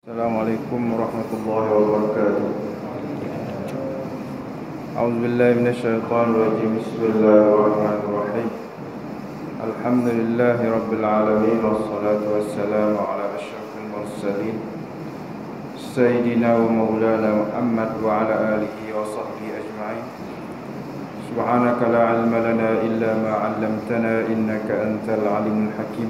Assalamualaikum warahmatullahi wabarakatuh. A'udzubillahi minasyaitonir rajim. Bismillahirrahmanirrahim. Alhamdulillahi rabbil alamin wassalatu wassalamu ala asyrafil mursalin sayyidina wa maulana Muhammad wa ala alihi wa sahbihi ajma'in. Subhanaka la ilma lana illa ma 'allamtana innaka antal alimul hakim.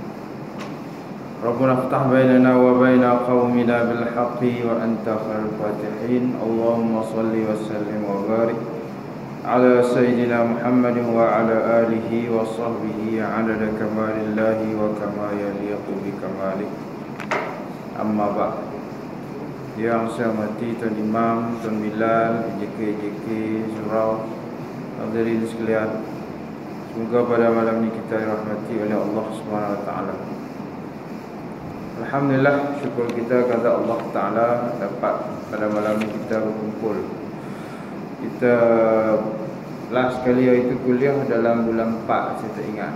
ربنا افتح بيننا وبين قومنا بالحق وأنت خير الفاتحين اللهم صل وسلم وبارك على سيدنا محمد وعلى آله وصحبه عدد كمال الله وكما يليق بكماله أما بعد. Yang saya hormati Tuan Imam, Tuan Bilal, JK Surau, hadirin sekalian, semoga pada malam ini kita dirahmati oleh Allah Subhanahu Wa Taala. Alhamdulillah, syukur kita kepada Allah Ta'ala dapat pada malam ini kita berkumpul. Kita last kali itu kuliah dalam bulan 4, saya tak ingat.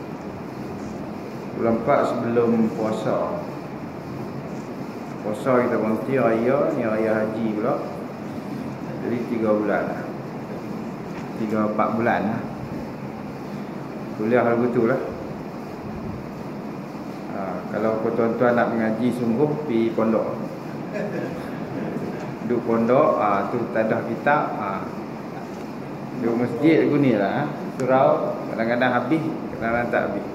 Bulan 4 sebelum puasa. Puasa kita berhenti raya, ni raya haji pula. Jadi 3 bulan 3-4 bulan kuliah hal betul lah. Kalau tuan-tuan nak mengaji sungguh, pergi pondok. Duduk pondok, tu tadah kitab. Duduk masjid gunilah. Surau, kadang-kadang habis, kadang-kadang tak habis.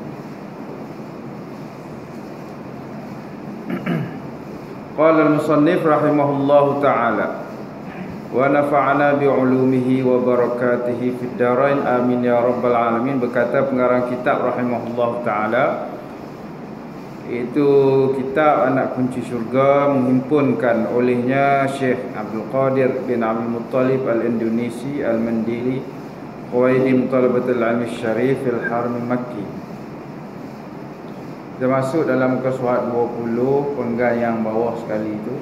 Qala al-musannif rahimahullahu ta'ala wa nafa'ana bi'ulumihi wa barakatihi fid darain amin ya rabbal alamin. Berkata pengarang kitab rahimahullahu ta'ala, itu kitab Anak Kunci Syurga, menghimpunkan olehnya Syekh Abdul Qadir bin Abdul Muttalib Al-Indonesi Al-Mandili Khuwaidim Talabatul Ilmi Syarif Al-Haram Makki. Kita masuk dalam muka surat 20, penggal yang bawah sekali itu.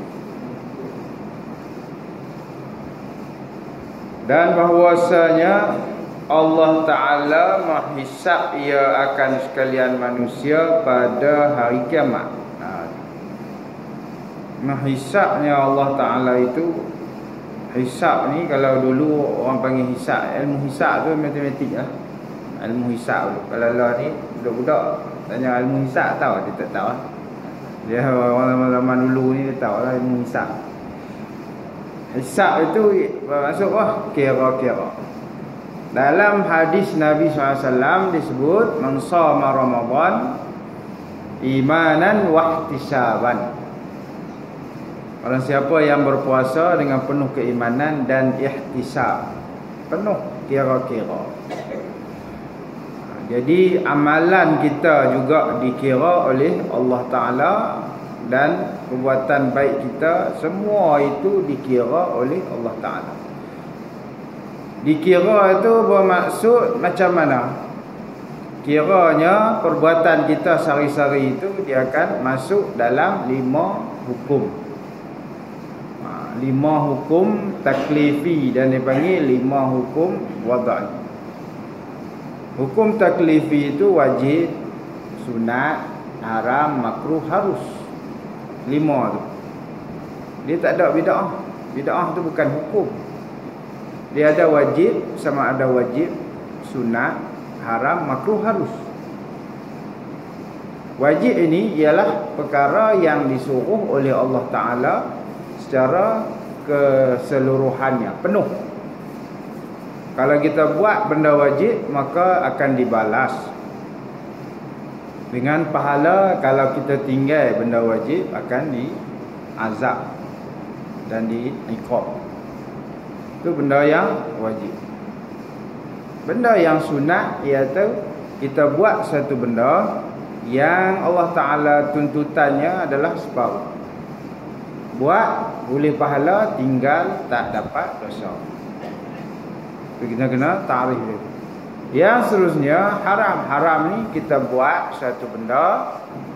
Dan bahwasanya Allah Ta'ala menghisap ia akan sekalian manusia pada hari kiamat. Menghisapnya Allah Ta'ala itu, hisap ni kalau dulu orang panggil hisap, ilmu hisap tu matematik lah. Ilmu hisap tu. Kalau lah ni budak-budak tanya ilmu hisap tahu, dia tak tahu lah. Dia orang zaman dulu ni dia tahu lah ilmu hisap. Hisap itu maksud kira-kira. Dalam hadis Nabi SAW disebut man shama Ramadan imanan wa ihtisaban. Orang siapa yang berpuasa dengan penuh keimanan dan ihtisab, penuh kira-kira. Jadi amalan kita juga dikira oleh Allah Ta'ala, dan perbuatan baik kita semua itu dikira oleh Allah Ta'ala. Dikira itu bermaksud macam mana? Kiranya perbuatan kita sehari-hari itu dia akan masuk dalam 5 hukum. 5 hukum taklifi dan dipanggil 5 hukum wada'i. Hukum taklifi itu wajib, sunat, haram, makruh, harus. 5 tu. Dia tak ada bid'ah. Bid'ah tu bukan hukum. Dia ada wajib, sama ada wajib, sunat, haram, makruh, harus. Wajib ini ialah perkara yang disuruh oleh Allah Ta'ala secara keseluruhannya, penuh. Kalau kita buat benda wajib, maka akan dibalas dengan pahala. Kalau kita tinggal benda wajib, akan diazab dan diiqab. Itu benda yang wajib. Benda yang sunat iaitu kita buat satu benda yang Allah Ta'ala tuntutannya adalah separuh. Buat boleh pahala, tinggal tak dapat dosa. Itu kita kena ta'rif dia. Yang seterusnya haram. Haram ni kita buat satu benda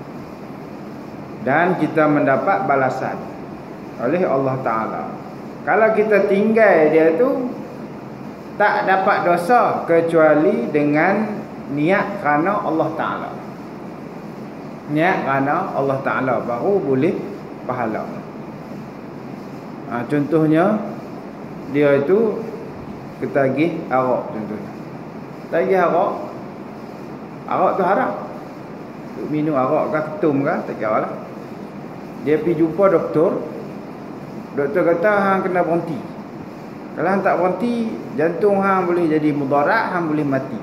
dan kita mendapat balasan oleh Allah Ta'ala. Kalau kita tinggal dia tu tak dapat dosa kecuali dengan niat kerana Allah Ta'ala. Niat kerana Allah Ta'ala baru boleh pahala. Contohnya dia itu ketagih arak contohnya. Tagih arak tu haram. Minum arak ke ketum ke tak kira lah. Dia pergi jumpa doktor. Doktor kata hang kena berhenti. Kalau hang tak berhenti, jantung hang boleh jadi mudarat, hang boleh mati.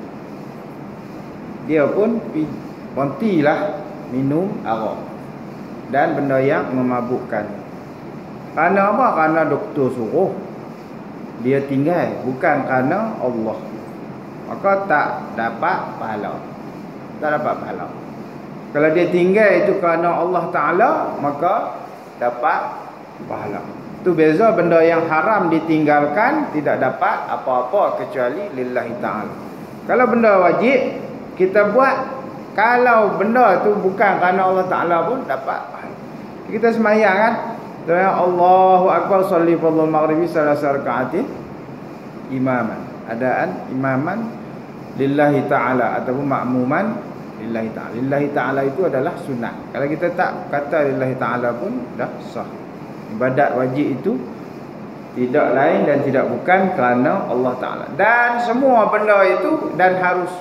Dia pun berhentilah minum arak dan benda yang memabukkan. Kerana apa? Kerana doktor suruh. Dia tinggal, bukan kerana Allah. Maka tak dapat pahala. Tak dapat pahala. Kalau dia tinggal itu kerana Allah Ta'ala, maka dapat pahala. Itu beza benda yang haram ditinggalkan, tidak dapat apa-apa kecuali lillahi ta'ala. Kalau benda wajib kita buat, kalau benda tu bukan kerana Allah Ta'ala pun dapat pahala. Kita semayang kan, Allahu Akbar salli fardhu maghribi salasa raka'atin imaman. Adaan imaman lillahi ta'ala ataupun makmuman lillahi ta'ala. Lillahi ta'ala itu adalah sunat. Kalau kita tak kata lillahi ta'ala pun dah sah. Ibadat wajib itu tidak lain dan tidak bukan kerana Allah Ta'ala. Dan semua benda itu dan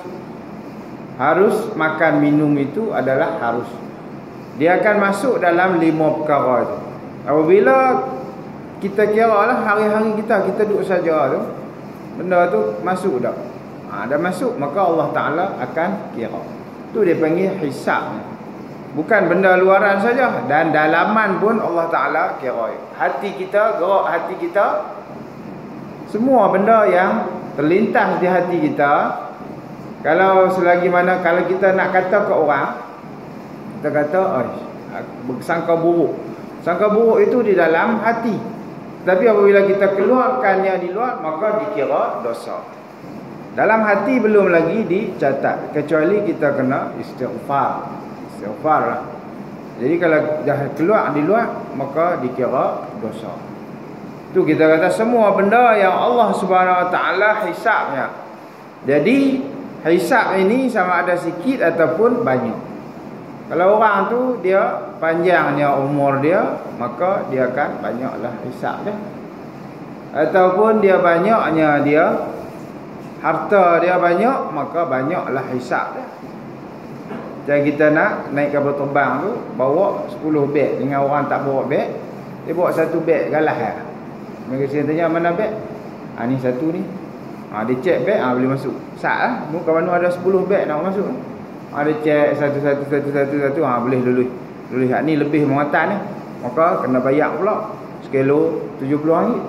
harus makan minum itu adalah harus. Dia akan masuk dalam 5 perkara itu. Apabila kita kira lah hari-hari kita duduk saja tu, benda tu masuk dah. Dah masuk, maka Allah Ta'ala akan kira. Tu dia panggil hisab. Bukan benda luaran saja, dan dalaman pun Allah Ta'ala kira. Hati kita, gerak hati kita, semua benda yang terlintas di hati kita, kalau selagi mana kalau kita nak kata ke orang, kita kata sangka buruk. Sangka buruk itu di dalam hati. Tapi apabila kita keluarkannya di luar, maka dikira dosa. Dalam hati belum lagi dicatat, kecuali kita kena istighfar. Istighfar lah. Jadi kalau dah keluar di luar, maka dikira dosa. Tu kita kata semua benda yang Allah Subhanahu Wa Taala hisabnya. Jadi hisab ini sama ada sikit ataupun banyak. Kalau orang tu dia panjangnya umur dia, maka dia akan banyaklah hisab dia. Ataupun dia banyaknya dia harta dia banyak, maka banyaklah hisab dia. Jadi kita nak naik kapal terbang tu, bawa 10 beg dengan orang tak bawa beg, dia bawa 1 beg galah ya. Mereka tanya mana beg? Ni satu ni. Dia cek beg, boleh masuk. Sat lah. Muka mana ada 10 beg nak masuk. Dia cek satu, boleh lulus. Lulus ni lebih muatan ni. Maka kena bayar pula. Sekilo RM70.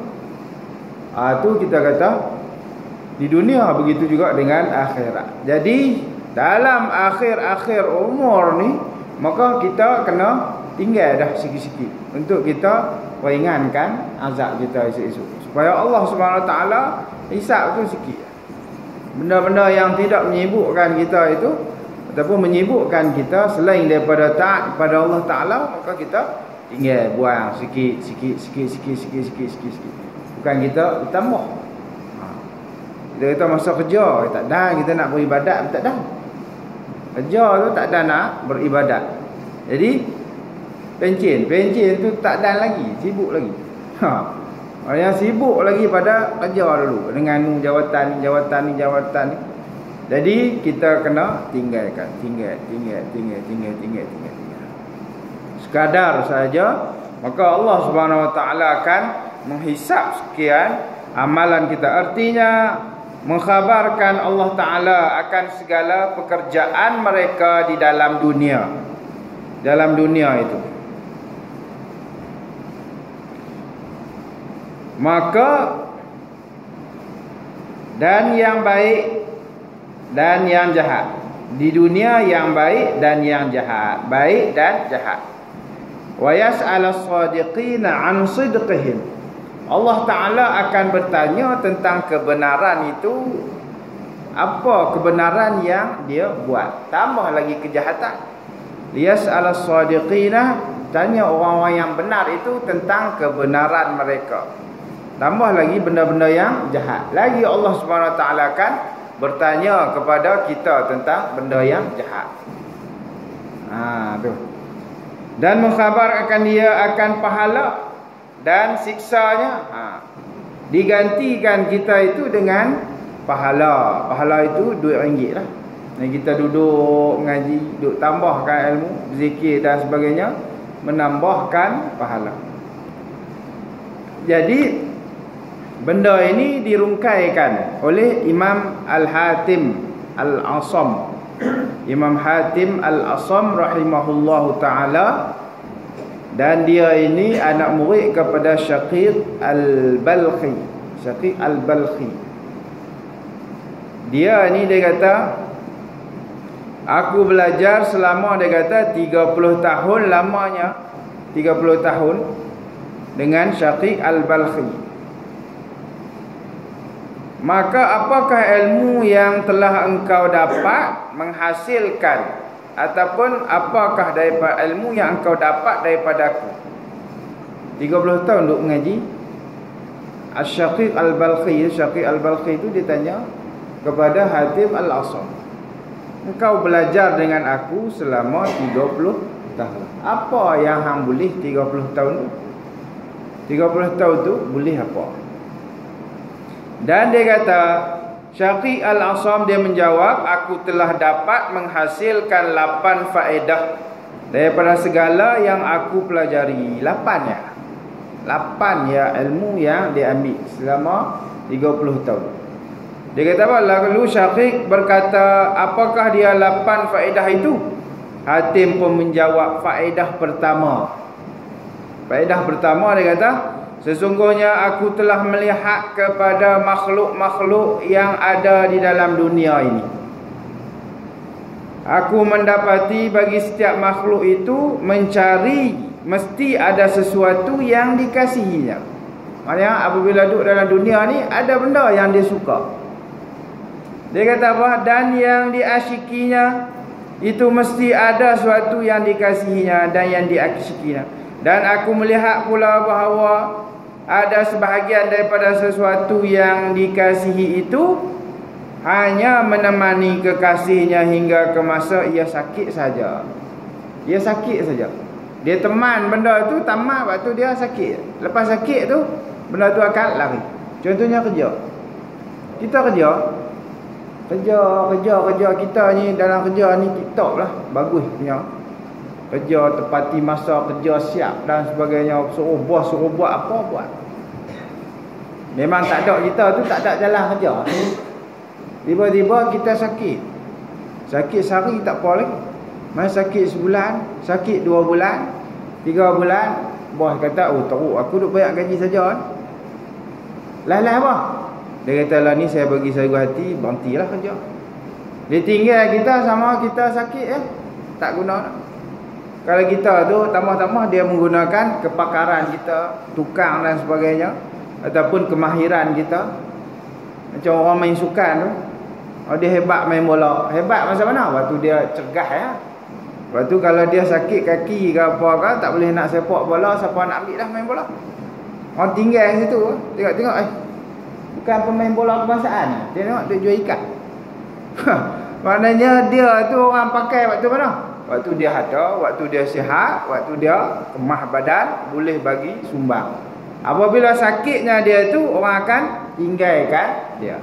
Tu kita kata di dunia, begitu juga dengan akhirat. Jadi dalam akhir-akhir umur ni, maka kita kena tinggal dah sikit-sikit untuk kita ringankan azab kita esok-esok, supaya Allah Subhanahu Wa Taala hisab tu sikit. Benda-benda yang tidak menyibukkan kita itu, ataupun menyibukkan kita selain daripada taat kepada Allah Taala, maka kita tinggal buang sikit. Bukan kita tambah. Kita kata masa kerja tak dah kita nak beribadat, tak dah. Kerja tu tak ada nak beribadat. Jadi pencen tu tak ada lagi, sibuk lagi. Orang yang sibuk lagi pada kerja dulu dengan jawatan ni. Jadi kita kena tinggal. Sekadar saja, maka Allah Subhanahu Wa Taala akan menghisap sekian amalan kita. Artinya mengkhabarkan Allah Ta'ala akan segala pekerjaan mereka di dalam dunia. Dalam dunia itu. Maka dan yang baik dan yang jahat. Di dunia yang baik dan yang jahat. Baik dan jahat. Wa yas'alas shadiqina 'an sidqihim. Allah Ta'ala akan bertanya tentang kebenaran itu. Apa kebenaran yang dia buat, tambah lagi kejahatan. Liyas'alas shadiqina, tanya orang-orang yang benar itu tentang kebenaran mereka, tambah lagi benda-benda yang jahat. Lagi Allah Subhanahu Wa Taala akan bertanya kepada kita tentang benda yang jahat. Tu. dan mengkhabar akan dia akan pahala dan siksanya. Digantikan kita itu dengan pahala. Pahala itu RM2 lah. Dan kita duduk mengaji, duduk tambahkan ilmu, zikir dan sebagainya, menambahkan pahala. Jadi benda ini dirungkaikan oleh Imam Al-Hatim Al-Asam. Imam Hatim Al-Asam rahimahullahu ta'ala. Dan dia ini anak murid kepada Syaqiq Al-Balkhi. Syaqiq Al-Balkhi. Dia ni dia kata, aku belajar selama, dia kata, 30 tahun lamanya. 30 tahun dengan Syaqiq Al-Balkhi. Maka apakah ilmu yang telah engkau dapat menghasilkan, ataupun apakah daripada ilmu yang engkau dapat daripadaku? 30 tahun duk mengaji. Syaqiq Al-Balkhi, Syaqiq Al-Balkhi itu ditanya kepada Hatim Al-Asam, engkau belajar dengan aku selama 30 tahun, apa yang hang boleh 30 tahun tu? 30 tahun tu boleh apa? Dan dia kata, Syaqiq Al-Asam dia menjawab, aku telah dapat menghasilkan 8 faedah daripada segala yang aku pelajari. 8 ya. 8 ya ilmu yang dia ambil selama 30 tahun. Dia kata apa? Lalu Syaqiq berkata, apakah dia 8 faedah itu? Hatim pun menjawab, faedah pertama. Faedah pertama dia kata, sesungguhnya aku telah melihat kepada makhluk-makhluk yang ada di dalam dunia ini. Aku mendapati bagi setiap makhluk itu mencari, mesti ada sesuatu yang dikasihinya. Maksudnya apabila duduk dalam dunia ni, ada benda yang dia suka. Dia kata apa? Dan yang diasyikinya, itu mesti ada sesuatu yang dikasihinya dan yang diasyikinya. Dan aku melihat pula bahawa ada sebahagian daripada sesuatu yang dikasihi itu hanya menemani kekasihnya hingga ke masa ia sakit saja. Ia sakit saja. Dia teman benda tu tamat waktu dia sakit. Lepas sakit tu benda tu akan lari. Contohnya kerja. Kita kerja kita ni dalam kerja ni tip-top lah, bagus punya. Kerja tepati masa, kerja siap dan sebagainya. Suruh bos suruh buat apa buat. Memang tak ada, kita tu tak ada jalan kerja. Tiba-tiba kita sakit. Sakit sehari tak apa lagi. Masa sakit sebulan, sakit 2 bulan, 3 bulan, bos kata, oh teruk aku duk bayar gaji saja. Lah apa? Dia kata lah ni saya bagi saya hati, berhentilah kerja. Dia tinggal kita sama kita sakit tak guna. Kalau kita tu tambah-tambah dia menggunakan kepakaran kita, tukang dan sebagainya, ataupun kemahiran kita. Macam orang main sukan tu, dia hebat main bola. Hebat macam mana? Waktu dia cergah ya. Waktu kalau dia sakit kaki ke apa ke, tak boleh nak sepak bola, siapa nak ambil dah main bola? Orang tinggal di situ, tengok-tengok bukan pemain bola kebangsaan. Dia tengok dia jual ikan. Maknanya dia tu orang pakai waktu mana? Waktu dia ada, waktu dia sihat, waktu dia kemah badan, boleh bagi sumbang. Apabila sakitnya dia tu, orang akan tinggalkan dia.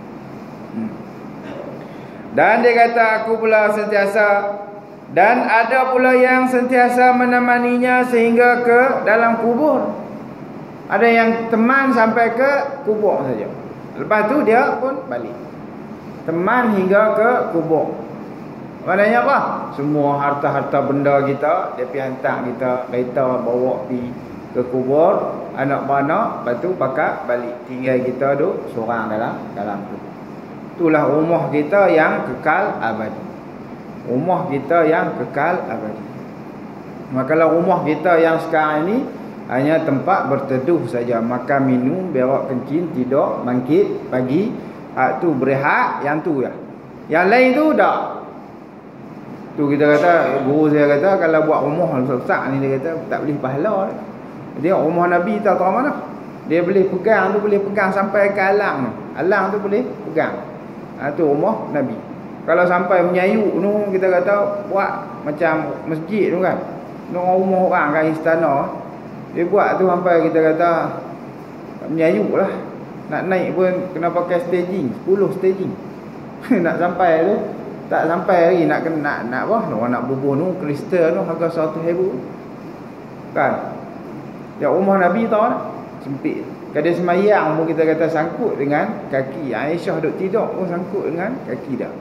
Dan dia kata, aku pula sentiasa, dan ada pula yang sentiasa menemaninya sehingga ke dalam kubur. Ada yang teman sampai ke kubur saja. Lepas tu dia pun balik. Teman hingga ke kubur. Maknanya apa? Semua harta-harta benda kita, dia pergi hantar kita, kereta bawa pergi ke kubur, anak-anak, lepas tu pakat balik. Tinggal kita duduk seorang dalam tu. Itulah rumah kita yang kekal abadi. Rumah kita yang kekal abadi. Maka rumah kita yang sekarang ini hanya tempat berteduh saja, makan minum, berak kencing, tidur, bangkit pagi, tu berehat, yang tu ya. Yang lain tu dah. Tu kita kata, guru saya kata kalau buat rumah besar ni, dia kata tak boleh pahala. Dia rumah Nabi tahu mana. Dia boleh pegang tu, boleh pegang sampai ke alang tu. Alang tu boleh pegang. Tu rumah Nabi. Kalau sampai menyayuk tu, kita kata buat macam masjid tu kan. rumah orang kan istana. Dia buat tu sampai kita kata menyayuk lah. Nak naik pun kena pakai staging, 10 staging. Nak sampai tu tak sampai lagi, nak apa? Orang nak bubuh tu kristal tu harga 100,000. Kan? Ya rumah Nabi tahu tak? Sempit. Kadang semayang pun kita kata sangkut dengan kaki. Aisyah duk tidur pun sangkut dengan kaki dah.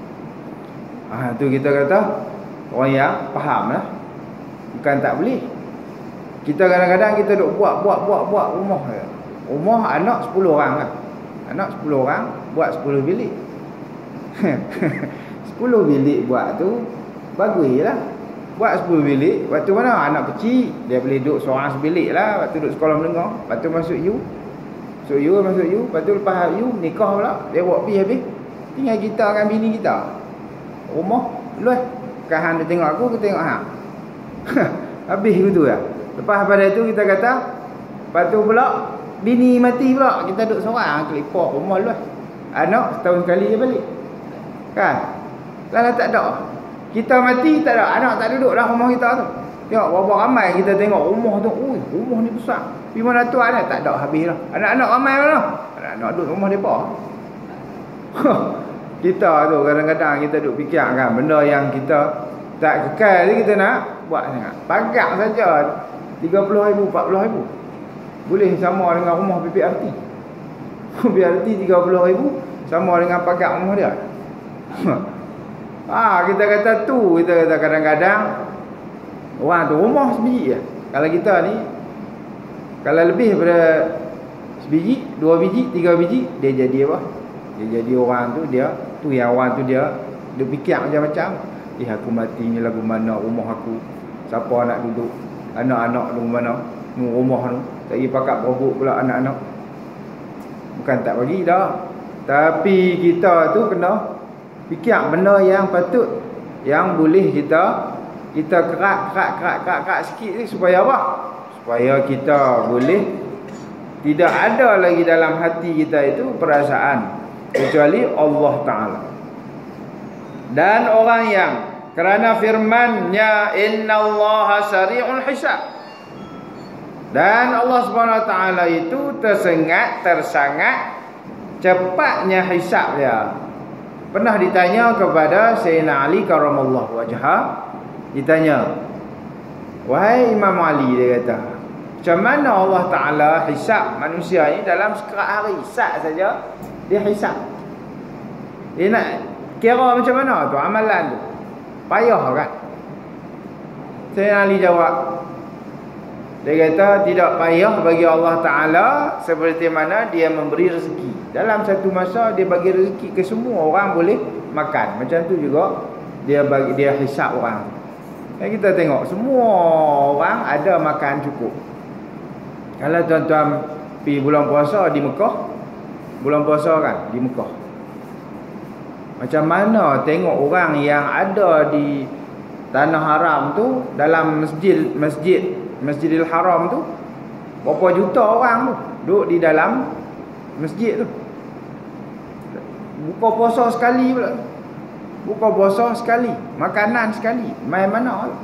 Tu kita kata orang yang faham lah. Bukan tak boleh. Kita kadang-kadang kita duk buat rumah je. Rumah anak 10 orang lah. Anak 10 orang buat 10 bilik. 10 bilik buat tu bagus lah. Buat 10 bilik. Waktu mana anak kecil dia boleh duduk seorang sebilik lah. Waktu duduk sekolah menengah. Lepas tu masuk U. Lepas tu lepas U nikah pula. Dia buat pergi habis. Tinggal kita dengan bini kita. Rumah luas. Bukan hang dia tengok aku tengok hang. Habis gitu lah. Lepas pada tu kita kata, lepas tu pula bini mati pula, kita duduk seorang kelipok rumah luas. Anak setahun sekali je balik. Kan? Lah tak ada. Kita mati tak ada, anak tak duduk dah rumah kita tu. Tengok berapa ramai kita tengok rumah tu. Ui, rumah ni besar. 500 anak tak ada habis dah. Anak-anak ramai mana? Anak-anak duduk rumah depa. Kita tu kadang-kadang kita duk fikir kan benda yang kita tak kekal ni kita nak buat sangat. Pagar saja 30,000, 40,000. Boleh sama dengan rumah PPRT. PPRT 30,000 sama dengan pagar rumah dia. Kita kata tu, kita kata kadang-kadang orang tu rumah sebiji je. Kalau kita ni kalau lebih daripada sebiji, 2 biji, 3 biji, dia jadi apa? Dia jadi orang tu dia tu yang orang tu dia fikir macam-macam. Aku mati ni lagu mana rumah aku? Siapa nak duduk? Anak-anak tu mana? Rumah tu. Tak pergi pakat berobok pula anak-anak. Bukan tak bagi dah. Tapi kita tu kena fikir benda yang patut, yang boleh kita kerak sikit ni supaya apa? Supaya kita boleh tidak ada lagi dalam hati kita itu perasaan kecuali Allah Ta'ala. Dan orang yang kerana firman-Nya innallaha sari'ul hisab, dan Allah Subhanahu Wa Ta'ala itu tersangat cepatnya hisab dia. Pernah ditanya kepada Sayyidina Ali karamallahu wajhah, ditanya, wahai Imam Ali, dia kata, macam mana Allah Ta'ala hisab manusia ini dalam sekerat hari? Sat saja dia hisab. Dia nak kira macam mana tu amalan tu? Payah kan? Sayyidina Ali jawab, dia kata tidak payah bagi Allah Ta'ala seperti mana dia memberi rezeki. Dalam satu masa dia bagi rezeki ke semua orang boleh makan. Macam tu juga dia bagi, dia hisab orang. Dan kita tengok semua orang ada makan cukup. Kalau tuan-tuan pergi bulan puasa di Mekah, bulan puasa kan di Mekah, macam mana tengok orang yang ada di tanah haram tu, dalam Masjidil Haram tu, berapa juta orang tu duduk di dalam masjid tu. Buka puasa sekali pula. Buka puasa sekali, makanan sekali. Main mana tu?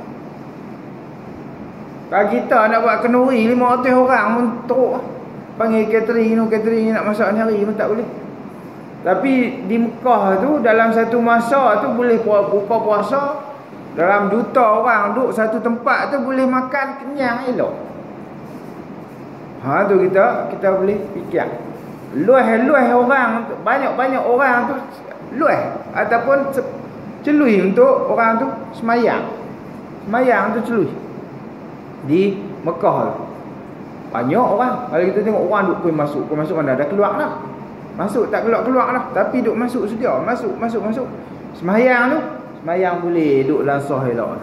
Kalau kita nak buat kenduri 500 orang pun teruk. Panggil catering ni nak masak ni hari pun tak boleh. Tapi di Mekah tu dalam satu masa tu boleh buka puasa. Dalam juta orang duduk satu tempat tu boleh makan kenyang elok. Tu kita boleh fikir. Luah orang, banyak orang tu luah ataupun celui untuk orang tu semayang. Semayang tu celui. Di Mekah banyak orang. Kalau kita tengok orang duk masuk mana dah keluar dah. Masuk tak keluar dah. Tapi duk masuk sedia. Masuk. Semayang tu, semayang boleh duk lansah elok.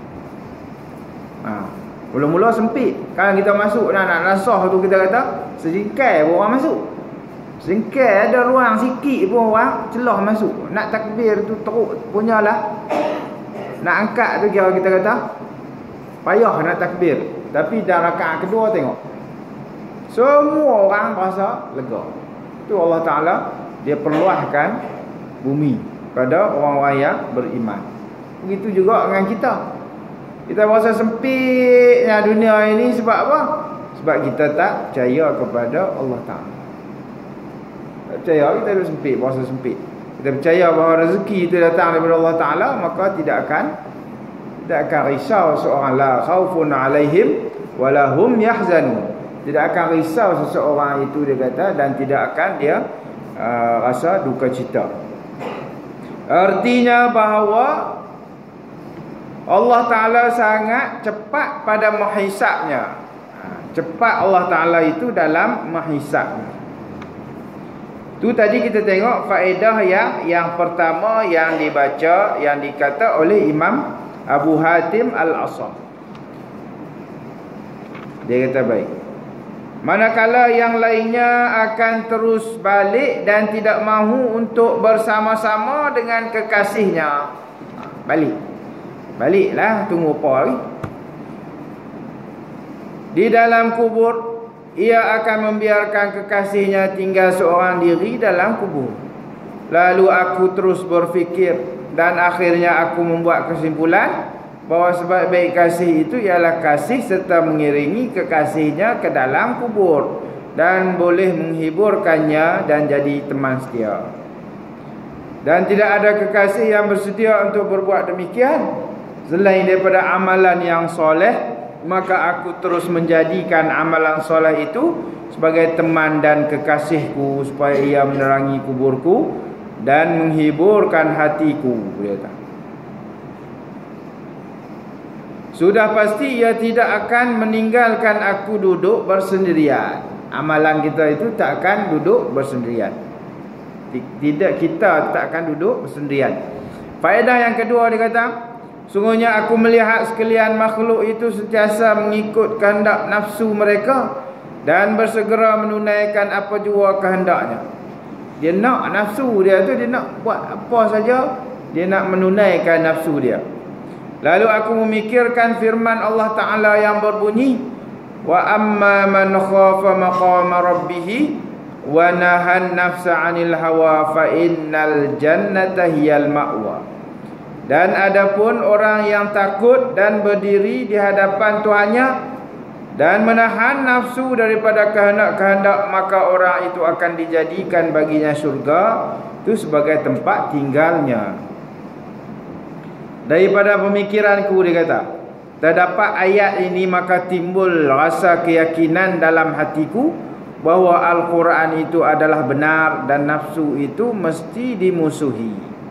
Mula-mula sempit. Kalau kita masuk nak lansah tu kita kata sejingkai pun orang masuk. Sejingkai ada ruang sikit pun orang celah masuk. Nak takbir tu teruk punyalah. Nak angkat tu kira kita kata payah nak takbir. Tapi dah rakaat kedua tengok semua orang rasa lega. Tu Allah Ta'ala dia perluahkan bumi pada orang-orang yang beriman. Begitu juga dengan kita. Kita rasa sempitnya dunia ini sebab apa? Sebab kita tak percaya kepada Allah Ta'ala. Tak percaya, kita ada sempit, rasa sempit. Kita percaya bahawa rezeki itu datang daripada Allah Ta'ala, maka tidak akan risau seorang, la khaufun alaihim walahum yahzanun. Tidak akan risau seseorang itu, dia kata, dan tidak akan dia rasa duka cita. Artinya bahawa Allah Ta'ala sangat cepat pada menghisapnya. Cepat Allah Ta'ala itu dalam menghisapnya. Tu tadi kita tengok faedah yang pertama yang dibaca, yang dikata oleh Imam Abu Hatim Al-Asam. Dia kata baik. Manakala yang lainnya akan terus balik dan tidak mahu untuk bersama-sama dengan kekasihnya. Baliklah, tunggu apa lagi? Di dalam kubur, ia akan membiarkan kekasihnya tinggal seorang diri dalam kubur. Lalu aku terus berfikir dan akhirnya aku membuat kesimpulan bahawa sebaik-baik kasih itu ialah kasih serta mengiringi kekasihnya ke dalam kubur dan boleh menghiburkannya dan jadi teman setia. Dan tidak ada kekasih yang bersedia untuk berbuat demikian selain daripada amalan yang soleh, maka aku terus menjadikan amalan soleh itu sebagai teman dan kekasihku supaya ia menerangi kuburku dan menghiburkan hatiku. Dia kata, sudah pasti ia tidak akan meninggalkan aku duduk bersendirian. Amalan kita itu tak akan duduk bersendirian. Tidak, kita tak akan duduk bersendirian. Faedah yang kedua dia kata, sungguhnya aku melihat sekalian makhluk itu sentiasa mengikut kehendak nafsu mereka dan bersegera menunaikan apa jua kehendaknya. Dia nak nafsu dia tu, dia nak buat apa saja, dia nak menunaikan nafsu dia. Lalu aku memikirkan firman Allah Ta'ala yang berbunyi, wa amma man khafa maqama rabbih wa nahan nafsa 'anil hawa fa innal jannata hiyal ma'wa. Dan adapun orang yang takut dan berdiri di hadapan Tuhannya dan menahan nafsu daripada kehendak-kehendak, maka orang itu akan dijadikan baginya syurga itu sebagai tempat tinggalnya. Daripada pemikiranku, dia kata, terdapat ayat ini maka timbul rasa keyakinan dalam hatiku bahawa Al-Quran itu adalah benar dan nafsu itu mesti dimusuhi.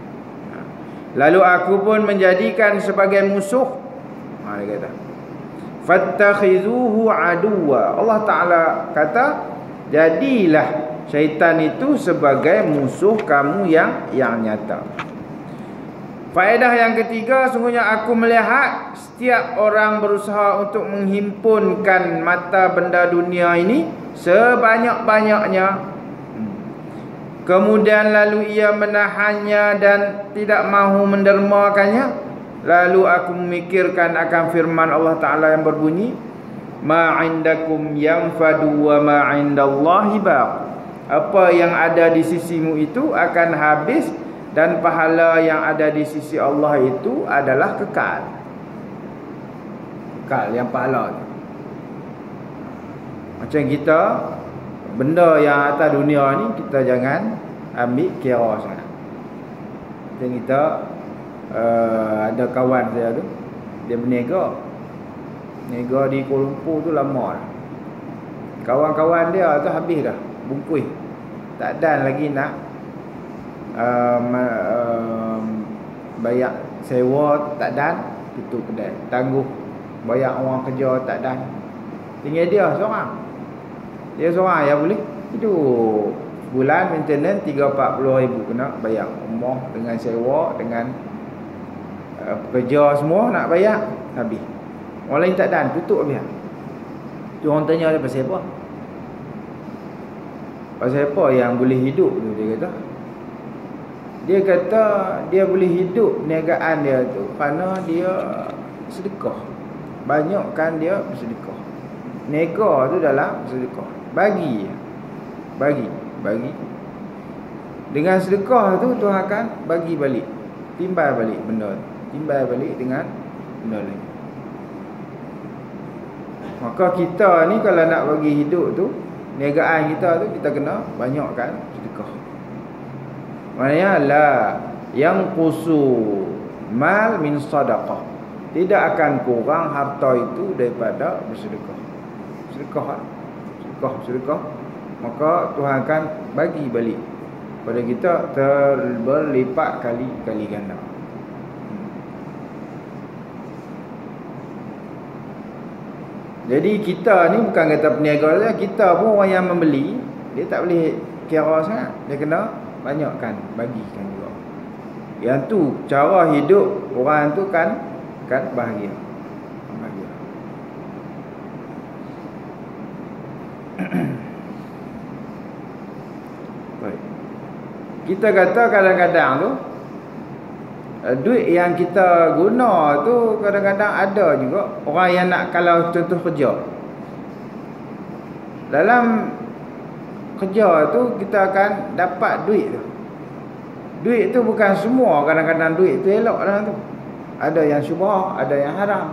Lalu aku pun menjadikan sebagai musuh. Dia kata, fattakhizuhu aduwa. Allah Ta'ala kata, jadilah syaitan itu sebagai musuh kamu yang nyata. Faedah yang ketiga, sungguhnya aku melihat setiap orang berusaha untuk menghimpunkan mata benda dunia ini sebanyak-banyaknya. Kemudian lalu ia menahannya dan tidak mahu mendermakannya. Lalu aku memikirkan akan firman Allah Ta'ala yang berbunyi, ma indakum yanfadu wa ma indallahi baq. Apa yang ada di sisimu itu akan habis dan pahala yang ada di sisi Allah itu adalah kekal. Kekal yang pahala tu. Macam kita, benda yang atas dunia ni kita jangan ambil kira sangat. Macam kita ada kawan saya tu, dia berniaga di Kuala Lumpur tu lama dah. Kawan-kawan dia tu habis dah bungkus, tak ada lagi nak bayar sewa, tak dan tutup kedai, tangguh bayar orang kerja, tak dan. Tinggal dia seorang yang boleh hidup. Bulan maintenance 30-40 ribu kena bayar, rumah dengan sewa dengan pekerja semua nak bayar, habis. Orang lain tak dan, tutup habis. Tu orang tanya dia pasal apa? Pasal apa yang boleh hidup tu, dia kata dia boleh hidup niagaan dia tu kerana dia sedekah. Banyak kan dia bersedekah. Niaga tu dalam sedekah. Bagi. Dengan sedekah tu Tuhan akan bagi balik. Timbal balik benda. Timbal balik dengan benda lain. Maka kita ni kalau nak bagi hidup tu, niagaan kita tu, kita kena banyakkan sedekah. Maknanya la yang qusu mal min sadaqah. Tidak akan kurang harta itu daripada bersedekah. Sedekah. Maka Tuhan akan bagi balik pada kita berlipat kali ganda. Jadi kita ni bukan kata peniaga saja, kita pun orang yang membeli, dia tak boleh kira sangat, dia kena banyakkan, bagikan juga. Yang tu cara hidup orang tu kan bahagia. Baik. Kita kata kadang-kadang tu duit yang kita guna tu kadang-kadang ada juga orang yang nak, kalau contoh kerja. Dalam kerja tu kita akan dapat duit tu. Duit tu bukan semua, kadang-kadang duit tu elok dalam tu. Ada yang syubhah, ada yang haram.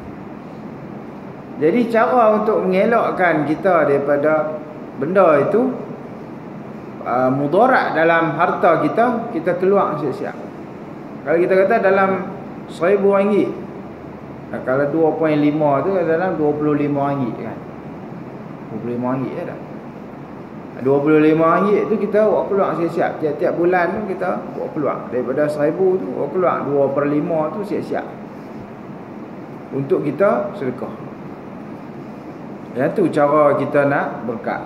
Jadi cara untuk mengelakkan kita daripada benda itu mudarat dalam harta kita, kita keluar siap-siap. Kalau kita kata dalam RM1,000, kalau 2.5 tu dalam RM25 kan. RM25 je dah. RM25 tu kita buat keluar siap-siap. Tiap-tiap bulan tu kita buat keluar. Daripada RM1,000 tu buat keluar 2/5 tu siap-siap untuk kita sedekah. Yang tu cara kita nak berkat.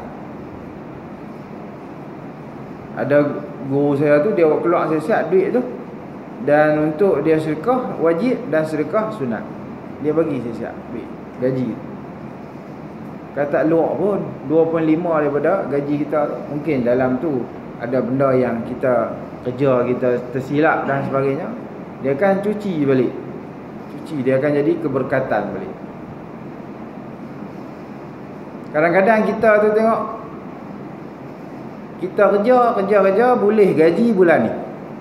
Ada guru saya tu, dia buat keluar siap-siap duit tu, dan untuk dia sedekah wajib dan sedekah sunat. Dia bagi siap-siap duit gaji. Kata luar pun 2.5 daripada gaji kita. Mungkin dalam tu ada benda yang kita kerja, kita tersilap dan sebagainya, dia akan cuci balik. Dia akan jadi keberkatan balik. Kadang-kadang kita tu tengok, kita kerja boleh gaji bulan ni,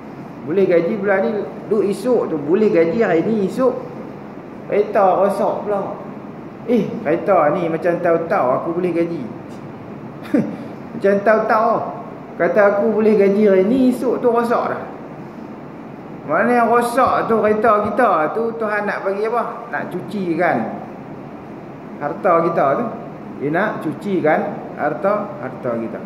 duk esok tu boleh gaji hari ni, esok kereta rosak pula. Kereta ni macam tahu-tahu aku boleh gaji. Macam tahu-tahu kata aku boleh gaji hari ni, esok tu rosak dah. Mana yang rosak tu kereta kita tu, Tuhan nak bagi apa? Nak cucikan harta kita tu. Dia nak cucikan harta kita.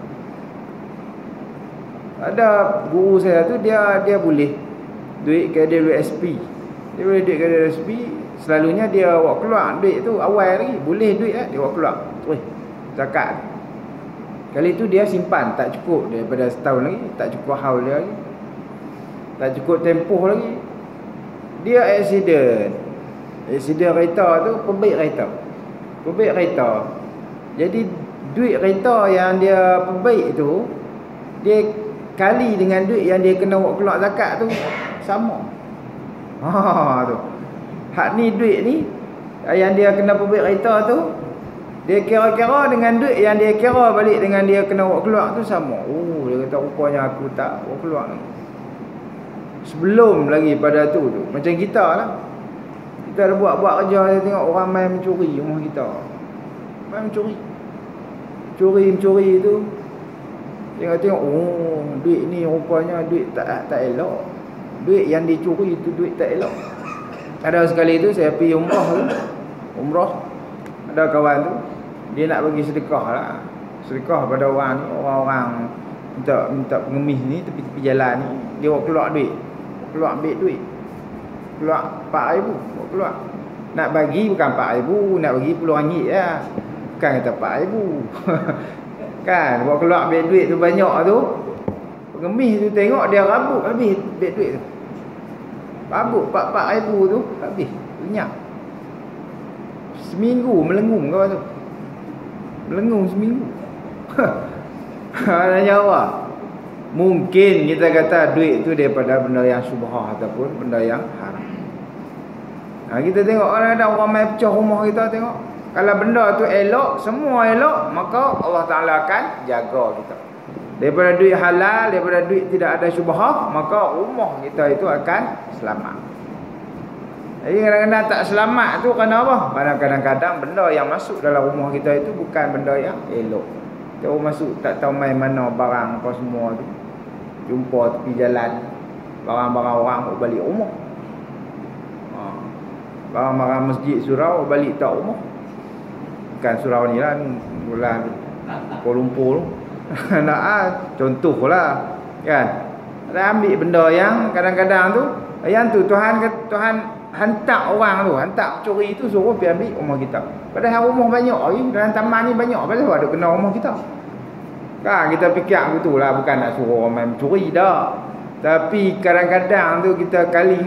Ada guru saya tu, dia boleh duit KWSP. Dia boleh duit KWSP. Selalunya dia buat keluar duit tu awal lagi. Boleh duit dia buat keluar. Zakat. Kali tu dia simpan tak cukup daripada setahun lagi, tak cukup haul dia lagi, tak cukup tempoh lagi. Dia accident kereta tu, perbaik kereta. Jadi duit kereta yang dia perbaik tu, dia kali dengan duit yang dia kena buat keluar zakat tu sama. Tu. Hak ni duit ni yang dia kena perbaik kereta tu, dia kira-kira dengan duit yang dia kira balik dengan dia kena buat keluar tu sama. Dia kata rupanya aku tak buat keluar ni. Sebelum lagi pada tu macam kita lah. Kita ada buat kerja, kita tengok orang main mencuri rumah kita. Main mencuri tu. Tengok duit ni rupanya duit tak elok. Duit yang dicuri tu duit tak elok. Ada sekali tu saya pergi umrah. Ada kawan tu, dia nak bagi sedekah lah. Sedekah pada orang ni, orang-orang minta pengemis ni tepi-tepi jalan ni. Dia buat keluar duit. Ambil duit. Keluar RM4,000, buat keluar. Nak bagi bukan RM4,000, nak bagi RM10 lah. Bukan kata RM4,000. Kan, buat keluar ambil duit tu banyak tu. Pengemis tu tengok dia rabuk habis duit tu. Rabuk RM4,000 tu habis. Lenyap. Seminggu melengung kau tu. Melengung seminggu. Ada nyawa. Mungkin kita kata duit tu daripada benda yang syubhah ataupun benda yang haram. Kita tengok kadang-kadang orang main pecah rumah kita, tengok. Kalau benda tu elok, semua elok, maka Allah Ta'ala akan jaga kita. Daripada duit halal, daripada duit tidak ada syubhah, maka rumah kita itu akan selamat. Jadi kadang-kadang tak selamat tu kerana apa? Kadang-kadang benda yang masuk dalam rumah kita itu bukan benda yang elok. Kita masuk tak tahu main mana barang apa semua tu. Jumpa tepi jalan barang-barang orang bawa balik rumah. Barang-barang masjid surau balik tak rumah. Bukan surau ni lah, bulan Kuala Lumpur tu. Nak contohlah kan. Ada ambil benda yang kadang-kadang tu Tuhan hantar orang tu, hantar curi tu suruh pergi ambil rumah kita. Padahal rumah banyak lagi, dalam taman ni banyak, padahal ada kena rumah kita. Kan kita fikir begitulah, bukan nak suruh orang main curi dah. Tapi kadang-kadang tu kita kali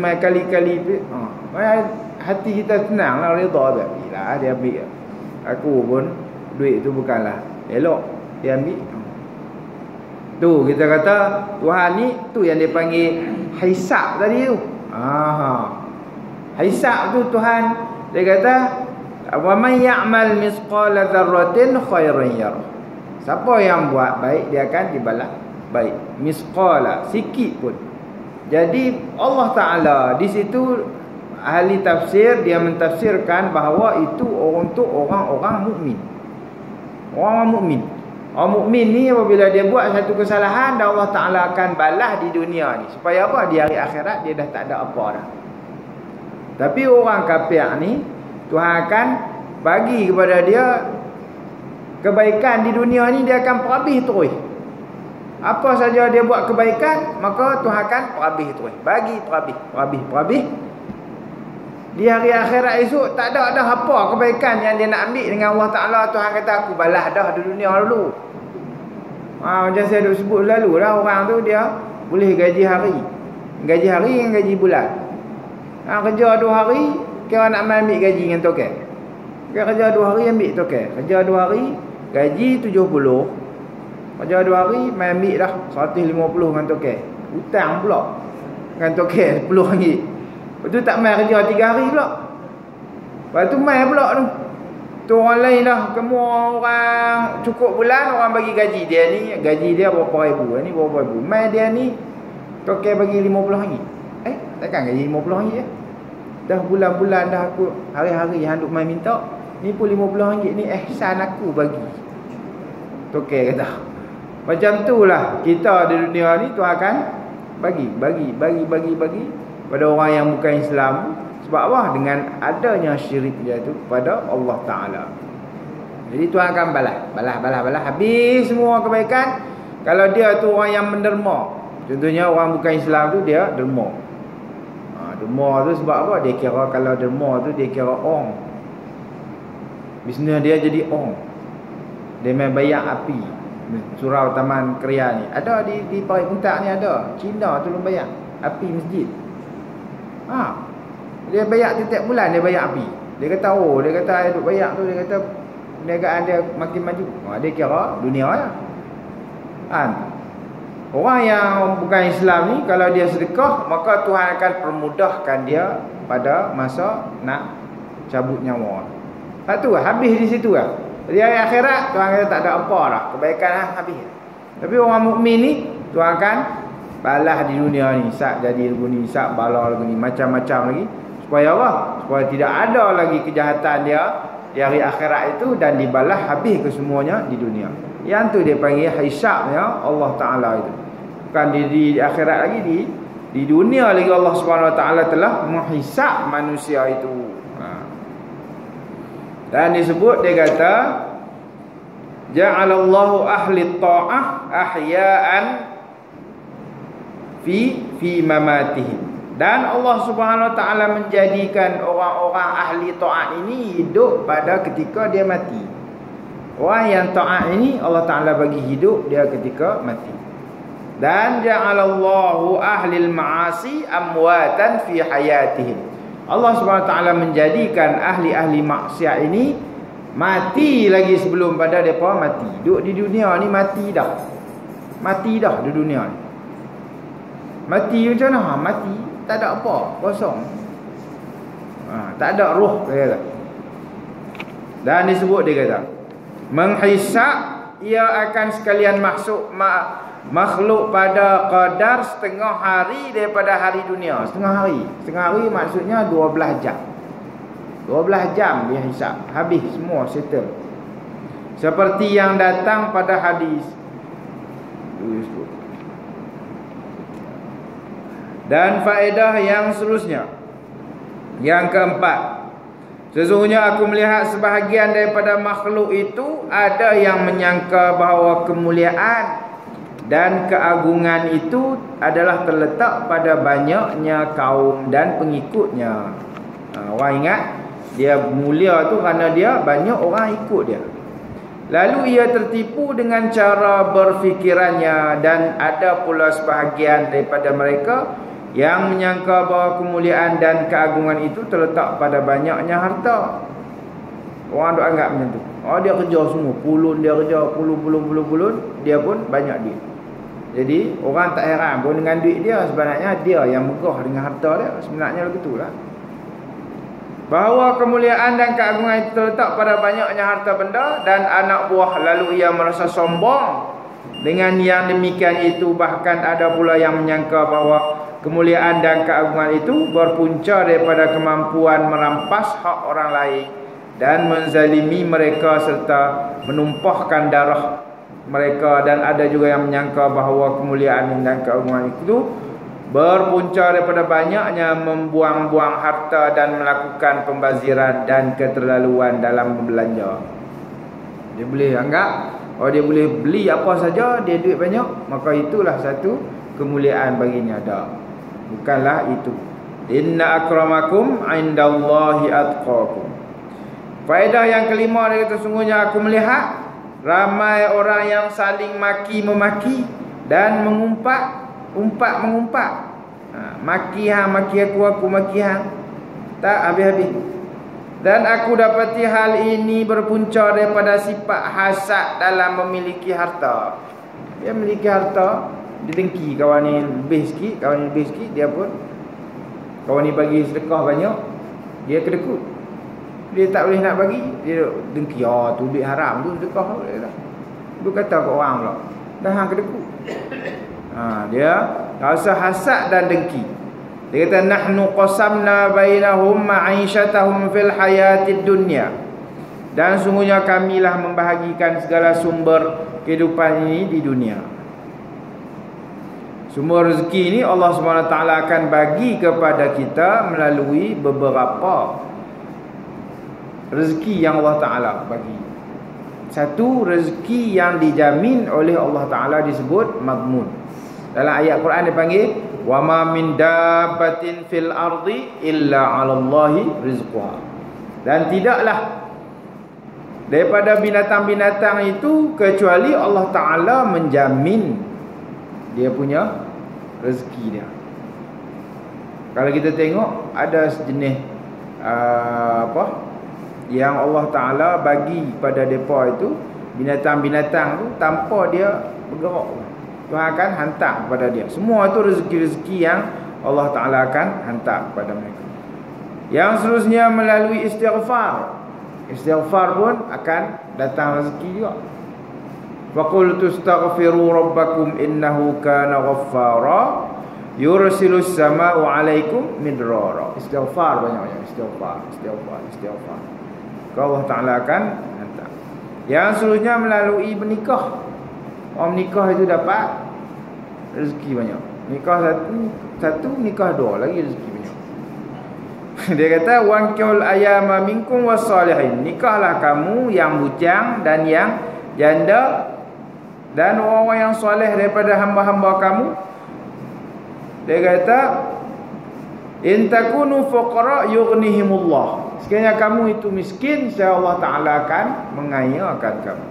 hati kita tenang lah, redha lah dia ambil. Aku pun duit tu bukanlah elok dia ambil. Tu kita kata Tuhan ni tu yang dia panggil hisab tadi tu. Hisab tu Tuhan dia kata wa may ya'mal misqala dzarratin khairan yarah. Siapa yang buat baik dia akan dibalas baik. Misqala sikit pun. Jadi Allah Taala di situ ahli tafsir dia mentafsirkan bahawa itu untuk orang-orang mukmin. Orang mukmin. Orang mukmin ni apabila dia buat satu kesalahan, dan Allah Taala akan balas di dunia ni. Supaya apa? Di hari akhirat dia dah tak ada apa dah. Tapi orang kafir ni Tuhan akan bagi kepada dia kebaikan di dunia ni, dia akan perhabis terus. Apa saja dia buat kebaikan, maka Tuhan akan perhabis terus. Bagi perhabis. Di hari akhirat esok tak ada apa kebaikan yang dia nak ambil dengan Allah Ta'ala. Tuhan kata aku balas dah di dunia dulu. Macam saya dah sebut lalu lah, orang tu dia boleh gaji hari dengan gaji bulan. Kerja 2 hari, kira nak ambil gaji dengan token. Kerja 2 hari ambil token. Kerja 2 hari gaji 70. Kerja 2 hari main ambil dah 150 dengan token. Hutang pula dengan token RM10. Lepas tu tak main kerja 3 hari pula. Lepas tu main pula tu. Tu orang lain dah. Semua orang cukup bulan, orang bagi gaji dia ni. Gaji dia berapa ribu. Ni berapa ribu. Main dia ni token bagi RM50. Takkan gaji RM50 je. Dah bulan-bulan dah aku hari-hari yang duk main minta. Ni pun RM50 ni ihsan aku bagi. Token kata. Macam tu lah kita di dunia ni Tuhan akan bagi pada orang yang bukan Islam. Sebab apa? Dengan adanya syirik dia tu pada Allah Ta'ala. Jadi Tuhan akan balas. Habis semua kebaikan. Kalau dia tu orang yang menderma, contohnya orang bukan Islam tu dia derma. Derma tu sebab apa? Dia kira kalau derma tu dia kira ong. Bisnes dia jadi ong. Dia main bayar api. Surau Taman Keria ni ada di Parit Puntak ni ada. Cina tolong bayar api masjid. Dia bayar tiap bulan, dia bayar api. Dia kata dia duk bayar tu, dia kata perniagaan dia makin maju. Dia kira dunia lah. Orang yang bukan Islam ni kalau dia sedekah, maka Tuhan akan permudahkan dia pada masa nak cabut nyawa. Lepas tu habis di situ lah. Di hari akhirat Tuhan kata tak ada apa dah, kebaikan habis. Tapi orang mukmin ni Tuhan akan balas di dunia ni, sak jadi lagu ni, sak bala lagu ni, macam-macam lagi. Supaya apa? Supaya tidak ada lagi kejahatan dia di hari akhirat itu, dan dibalas habis kesemuanya di dunia. Yang tu dia panggil hisabnya Allah Ta'ala itu. Bukan di akhirat lagi, di dunia lagi Allah Subhanahu Wa Ta'ala telah menghisab manusia itu. Dan disebut dia kata ja'alallahu ahli ta'ah ahya'an fi mamatihim. Dan Allah Subhanahu Wa Ta'ala menjadikan orang-orang ahli ta'at ini hidup pada ketika dia mati. Orang yang ta'at ini Allah Ta'ala bagi hidup dia ketika mati. Dan ja'alallahu ahli al-ma'asi amwatan fi hayatihim. Allah Subhanahu Wa Ta'ala menjadikan ahli-ahli maksiat ini mati lagi sebelum pada mereka mati. Duduk di dunia ni mati dah di dunia ni. Mati macam mana? Mati tak ada apa, kosong. Tak ada roh dia kata. Dan disebut dia kata menghisab, ia akan sekalian makhluk pada qadar setengah hari daripada hari dunia. Setengah hari. Setengah hari maksudnya 12 jam. 12 jam dia hisap. Habis semua settle. Seperti yang datang pada hadis. Dan faedah yang seterusnya. Yang keempat, sesungguhnya aku melihat sebahagian daripada makhluk itu ada yang menyangka bahawa kemuliaan dan keagungan itu adalah terletak pada banyaknya kaum dan pengikutnya. Orang ingat dia mulia tu kerana dia banyak orang ikut dia. Lalu ia tertipu dengan cara berfikirannya, dan ada pula sebahagian daripada mereka yang menyangka bahawa kemuliaan dan keagungan itu terletak pada banyaknya harta. Orang duk anggap macam tu. Oh, dia kerja semua, pulun dia kerja, pulun, dia pun banyak duit. Jadi orang tak heran pun dengan duit dia. Sebenarnya dia yang megah dengan harta dia. Sebenarnya begitulah. Bahawa kemuliaan dan keagungan itu terletak pada banyaknya harta benda dan anak buah. Lalu ia merasa sombong dengan yang demikian itu. Bahkan ada pula yang menyangka bahawa kemuliaan dan keagungan itu berpunca daripada kemampuan merampas hak orang lain dan menzalimi mereka serta menumpahkan darah mereka. Dan ada juga yang menyangka bahawa kemuliaan dan keagungan itu berpunca daripada banyaknya membuang-buang harta dan melakukan pembaziran dan keterlaluan dalam berbelanja. Dia boleh anggap, dia boleh beli apa saja, dia duit banyak, maka itulah satu kemuliaan baginya. Tak, bukanlah itu. Inna akramakum indallahi atqakum. Faedah yang kelima, dia kata, sesungguhnya aku melihat ramai orang yang saling maki-memaki dan mengumpat. Maki hang, maki aku maki hang. Tak habis-habis. Dan aku dapati hal ini berpunca daripada sifat hasad dalam memiliki harta. Dia memiliki harta, dia dengki kawan ni lebih sikit, dia pun, kawan ni bagi sedekah banyak, dia kedekut. Dia tak boleh nak bagi, dia dengki. Tu duit haram tu, sedekah tu. Dia kata kat orang pula, dah hang kedekut. Dia rasa hasad dan dengki. Dia kata, nahnu qasamna bainahum ma'isyatahum fil hayatid dunya. Dan sungguhnya kamilah membahagikan segala sumber kehidupan ini di dunia. Sumber rezeki ini Allah SWT akan bagi kepada kita melalui beberapa rezeki yang Allah Ta'ala bagi. Satu, rezeki yang dijamin oleh Allah Ta'ala disebut madmun. Dalam ayat Quran dipanggil wa ma min dabbatin fil ardi illa 'alallahi rizquha. Dan tidaklah daripada binatang-binatang itu kecuali Allah Ta'ala menjamin dia punya rezeki dia. Kalau kita tengok ada sejenis yang Allah Ta'ala bagi pada mereka itu, binatang-binatang tu tanpa dia bergerak, Tuhan akan hantar kepada dia. Semua itu rezeki-rezeki yang Allah Ta'ala akan hantar kepada mereka. Yang seterusnya melalui istighfar. Istighfar pun akan datang rezeki juga. Faqultu astaghfiru rabbakum innahu kana ghaffara yursilus sama'u 'alaikum midrara. Istighfar banyak-banyak, istighfar. Allah Ta'ala akan hantar. Yang seterusnya melalui bernikah. Orang menikah itu dapat rezeki banyak. Nikah satu, nikah dua, lagi rezeki banyak. Dia kata wankihul ayama minkum wassalihin. Nikahlah kamu yang bujang dan yang janda dan orang-orang yang soleh daripada hamba-hamba kamu. Dia kata in takunu fuqara yughnihimullah. Sekiranya kamu itu miskin, insya Allah Ta'ala akan mengayakan kamu.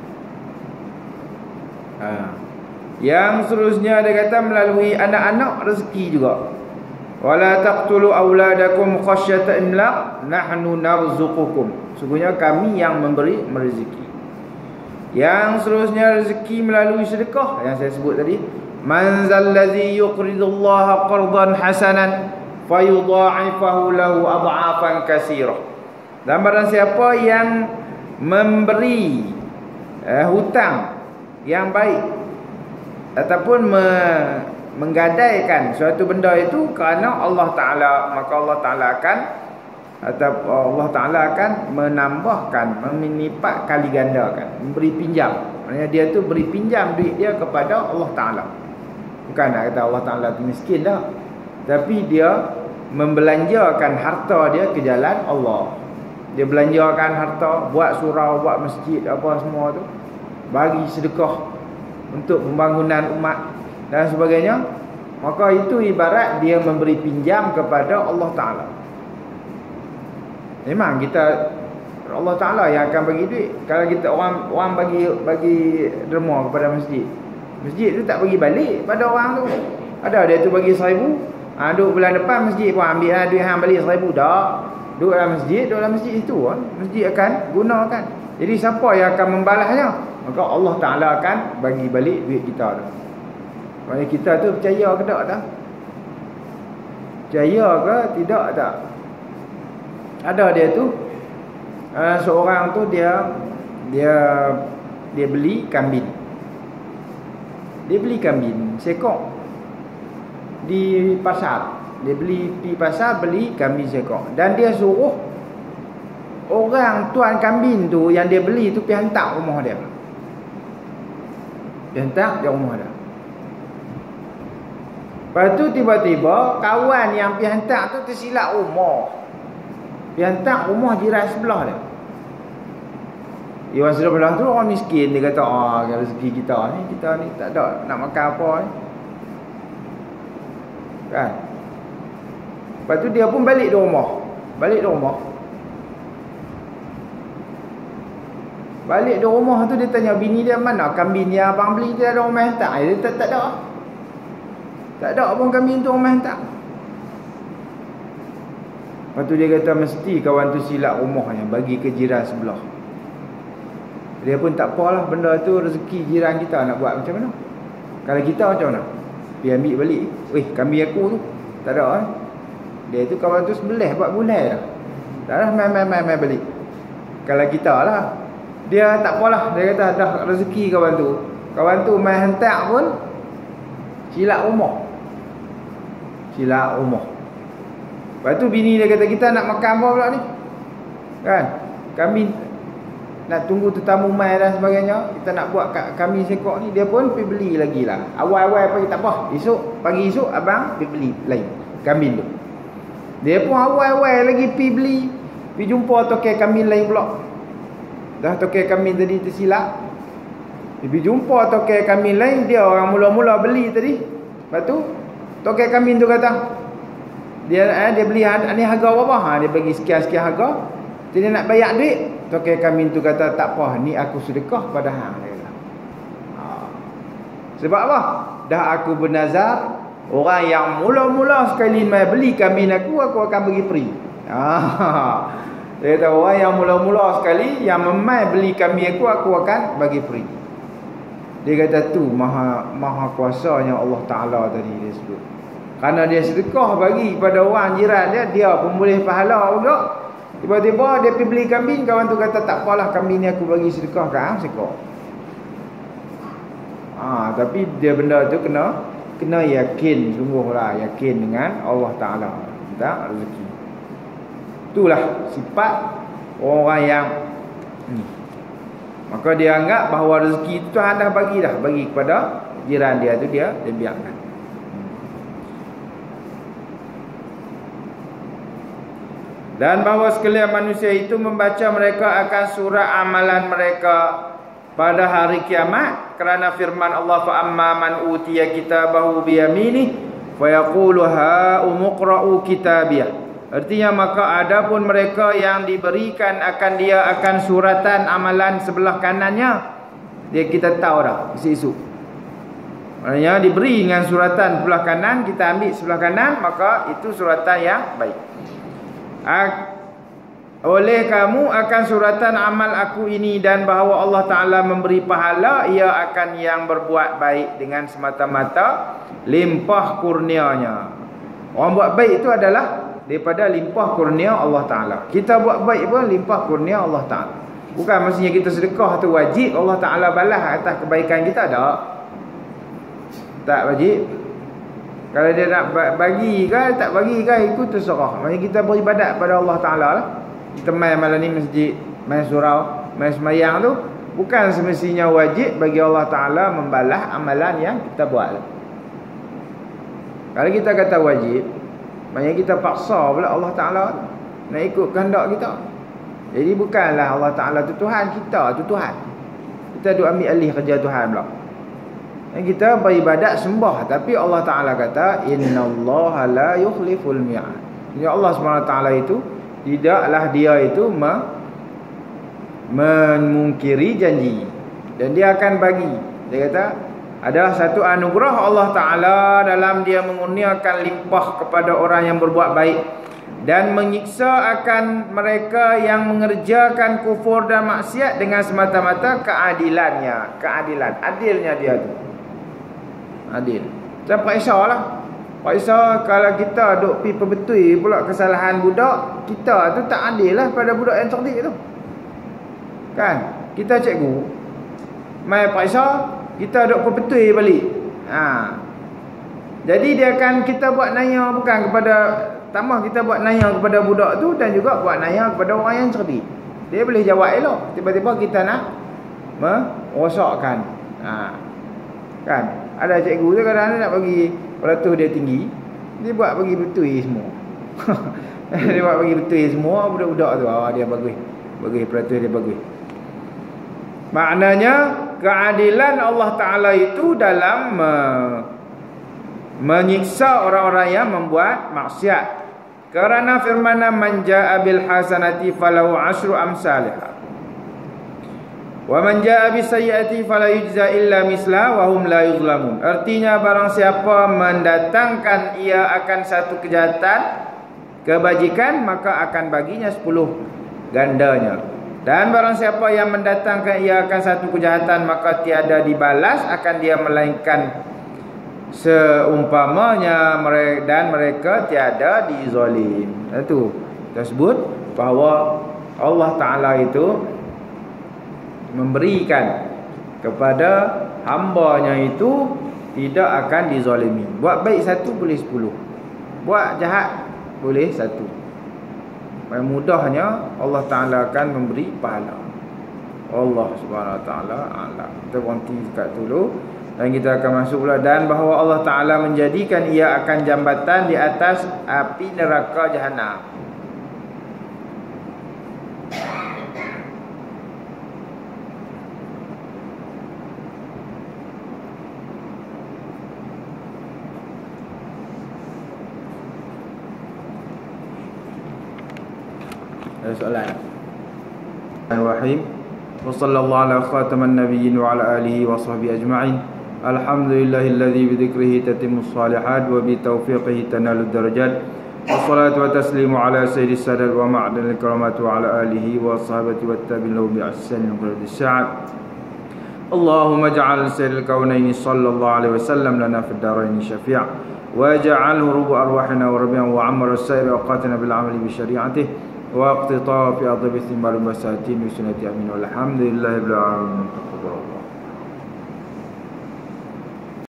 Yang seterusnya dia kata melalui anak-anak rezeki juga. Wala taqtulu auladakum khasyata imlaq nahnu narzuqukum. Sungguhnya kami yang memberi rezeki. Yang seterusnya rezeki melalui sedekah yang saya sebut tadi. Man zallazi yuqridullaha qardan hasanan fayudha'ifahu lahu adha'afan katsira. Dan barang siapa yang memberi hutang yang baik, ataupun menggadaikan suatu benda itu kerana Allah Ta'ala, maka Allah Ta'ala akan, atau Allah Ta'ala akan menambahkan, menipak kali gandakan, memberi pinjam. Maksudnya dia tu beri pinjam duit dia kepada Allah Ta'ala. Bukan nak kata Allah Ta'ala tu miskin dah, tapi dia membelanjakan harta dia ke jalan Allah. Dia belanjakan harta, buat surau, buat masjid, apa semua tu, bagi sedekah untuk pembangunan umat dan sebagainya. Maka itu ibarat dia memberi pinjam kepada Allah Ta'ala. Memang kita, Allah Ta'ala yang akan bagi duit. Kalau kita orang bagi derma kepada masjid, masjid tu tak bagi balik pada orang tu. Ada dia tu bagi 1,000, duduk bulan depan masjid pun ambil lah duit hang balik 1,000 dah. Duduk dalam masjid itu masjid akan gunakan. Jadi siapa yang akan membalasnya? Maka Allah Ta'ala akan bagi balik duit kita tu. Maksudnya kita tu percaya ke tak? Percaya ke tidak tak? Ada dia tu, seorang tu dia beli kambing. Dia beli kambing seekor di pasar. Dia pergi pasar beli kambing seekor, dan dia suruh orang tuan kambing tu yang dia beli tu pergi hantar rumah dia. Dia hantar di rumah dia. Lepas tu tiba-tiba kawan yang pergi hantar tu tersilap rumah. Pergi hantar rumah jiran sebelah dia. Jiran sebelah tu orang miskin. Dia kata, rezeki kita ni tak ada nak makan apa ni. Kan? Lepas tu dia pun balik di rumah. Balik di rumah tu dia tanya bini dia, mana kambing yang abang beli dia ada orang hantar? Dia tak ada. Tak ada pun kambing tu orang hantar. Lepas tu dia kata mesti kawan tu silap rumahnya, bagi ke jiran sebelah. Dia pun tak apalah, benda tu rezeki jiran kita, nak buat macam mana? Kalau kita macam mana? Pergi ambil balik. Kambing aku tu tak ada. Dia tu kawan tu sebelah buat bulan dah. Tak dah main balik. Kalau kita lah, dia tak apalah, dia kata dah rezeki kawan tu. Kawan tu main hantar pun silap rumah. Lepas tu bini dia kata, kita nak makan apa pula ni? Kan? Kami nak tunggu tetamu mai dan sebagainya. Kita nak buat kami sekok ni. Dia pun pergi beli lagi lah. Awal-awal pagi tak apa. Pagi esok abang pergi beli lain kambing tu. Dia pun awal-awal lagi pergi beli. Pergi jumpa tokai kambing lain pula. Dah tokai kambing tadi tersilap. Dia pergi jumpa tokai kambing lain. Dia orang mula-mula beli tadi. Lepas tu tokai kambing tu kata, dia beli ni harga berapa? Dia bagi sekian-sekian harga. Jadi nak bayar duit. Tokai kambing tu kata, tak apa, ni aku sedekah pada hang. Sebab apa? Dah aku bernazar, orang yang mula-mula sekali mai beli kambing aku akan bagi free. Dia kata orang yang mula-mula sekali yang memai beli kambing aku akan bagi free. Dia kata tu maha kuasanya Allah Ta'ala tadi dia sebut. Kerana dia sedekah bagi kepada orang jiran dia pun boleh pahala juga. Tiba-tiba dia pergi beli kambing, kawan tu kata tak apalah, kambing ni aku bagi sedekah ke hang sekor. Tapi dia benda tu kena yakin, sungguhlah yakin dengan Allah Ta'ala tentang rezeki. Itulah sifat orang yang maka dia anggap bahawa rezeki itu Tuhan dah bagi kepada jiran dia tu, dia biarkan. Dan bahawa sekalian manusia itu membaca mereka akan surah amalan mereka pada hari kiamat, kerana firman Allah, fa amma man utiya kitabahu bi yaminihi fa yaqulu ha umqra'u kitabiyah. Artinya maka adapun mereka yang diberikan akan dia akan suratan amalan sebelah kanannya, kita tahu dah isu-isu. Maknanya diberi dengan suratan sebelah kanan, kita ambil sebelah kanan, maka itu suratan yang baik. Oleh kamu akan suratan amal aku ini, dan bahawa Allah Ta'ala memberi pahala ia akan yang berbuat baik dengan semata-mata limpah kurnianya. Orang buat baik itu adalah daripada limpah kurnia Allah Ta'ala. Kita buat baik pun limpah kurnia Allah Ta'ala. Bukan maksudnya kita sedekah tu wajib Allah Ta'ala balas atas kebaikan kita, tak. tak wajib. Kalau dia nak bagi ke tak bagi ke, itu terserah. Maksudnya kita beribadat pada Allah Ta'ala lah. Kita main malam ni masjid, main surau, main semayang tu, bukan semestinya wajib bagi Allah Ta'ala membalas amalan yang kita buat. Kalau kita kata wajib, maknanya kita paksa pula Allah Ta'ala nak ikut kehendak kita. Jadi bukanlah Allah Ta'ala tu Tuhan, kita tu Tuhan. Kita duk ambil alih kerja Tuhan pula. Dan kita beribadat sembah, tapi Allah Ta'ala kata innallaha la yukhliful mi'ad. Jadi Allah SWT itu tidaklah dia itu memungkiri janji, dan dia akan bagi. Dia kata adalah satu anugerah Allah Ta'ala dalam dia mengurniakan limpah kepada orang yang berbuat baik dan menyiksa akan mereka yang mengerjakan kufur dan maksiat dengan semata-mata keadilannya. Keadilan, adilnya dia tu adil. Macam Pak Isa lah. Pak Isa kalau kita duk pi perbetui pula kesalahan budak, kita tu tak adil lah pada budak yang cerdik tu. Kan? Kita cikgu mai Pak Isa, kita duk perbetui balik. Jadi dia akan kita buat nanya bukan kepada tambah, kita buat nanya kepada budak tu dan juga buat nanya kepada orang yang cerdik. Dia boleh jawab elok. Tiba-tiba kita nak merosakkan. Kan? Ada cikgu tu kadang-kadang nak bagi peratus dia tinggi, dia buat bagi betui semua. Dia buat bagi betui semua budak-budak tu. Dia bagus. Bagi peratus dia bagus. Maknanya keadilan Allah Ta'ala itu dalam menyiksa orang-orang yang membuat maksiat. Kerana firman man jaa bil hasanati falahu asyru amsalihha wa man jaa bis sayyiati fala yujza illa misla wa hum la yuzlamun. Artinya barang siapa mendatangkan ia akan satu kejahatan kebajikan, maka akan baginya 10 gandanya. Dan barang siapa yang mendatangkan ia akan satu kejahatan, maka tiada dibalas akan dia melainkan seumpamanya dan mereka tiada dizalim. Itu tersebut bahawa Allah Ta'ala itu memberikan kepada hambanya itu tidak akan dizalimi. Buat baik 1 boleh 10, buat jahat boleh 1. Paling mudahnya Allah Ta'ala akan memberi pahala. Allah Subhanahu Wa Ta'ala a'lam. Kita berhenti dekat dulu dan kita akan masuk pula. Dan bahawa Allah Ta'ala menjadikan ia akan jambatan di atas api neraka Jahannam. Ada soalan? Bismillahirrahmanirrahim. Wa sallallahu ala khataman nabiyyin wa ala alihi wa sahbihi ajma'in. Alhamdulillahilladzi bi dzikrihi tatimmus shalihat wa bi taufiqihi tanalud darajat. Wassalatu wa taslimu ala sayyidis sadat wa ma'danil karamat wa ala alihi wa sahabati wat tabi'in lahu bi ihsanin ila yaumil sa'ad. Allahumma ij'al sayyidil kaunaini sallallahu alaihi wasallam lana fid daraini syafi'a waj'alhu rubu arwahina wa rabi'an wa ammar as-sayri awqatina bil 'amali bi syari'atihi واقتطاع في أطيب الثمار والبساتين وسنة أمين والحمد لله رب العالمين.